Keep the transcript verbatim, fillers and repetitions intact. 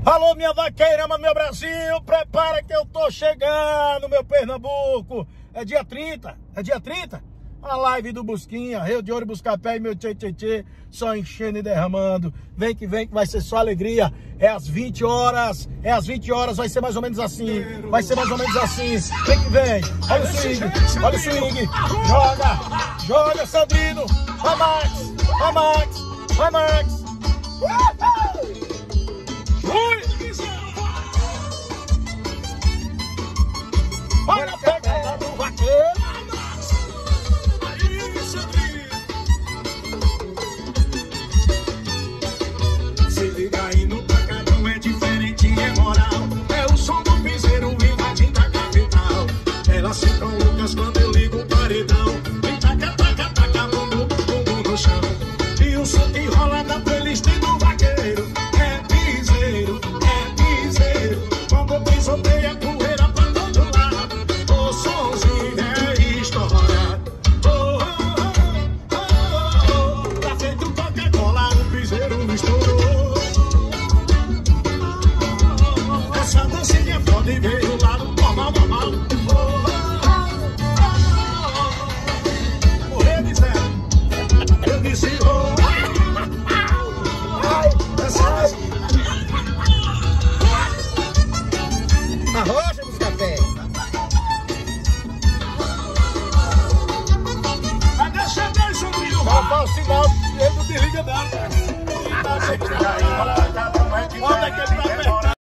Alô, minha vaqueirama, meu Brasil, prepara que eu tô chegando, meu Pernambuco. É dia trinta, é dia trinta. A live do Busquinha, Rio de Ouro, Buscapé e meu tchê tchê tchê, só enchendo e derramando. Vem que vem que vai ser só alegria. É às vinte horas, é às vinte horas, vai ser mais ou menos assim. Vai ser mais ou menos assim. Vem que vem, olha o swing, olha o swing. Joga, joga, Sandrino. Vai, Max, vai, Max, vai, Max.